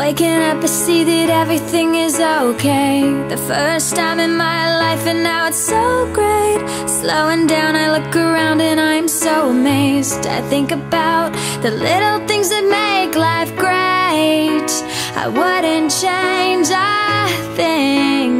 Waking up, I see that everything is okay. The first time in my life, and now it's so great. Slowing down, I look around and I'm so amazed. I think about the little things that make life great. I wouldn't change a thing.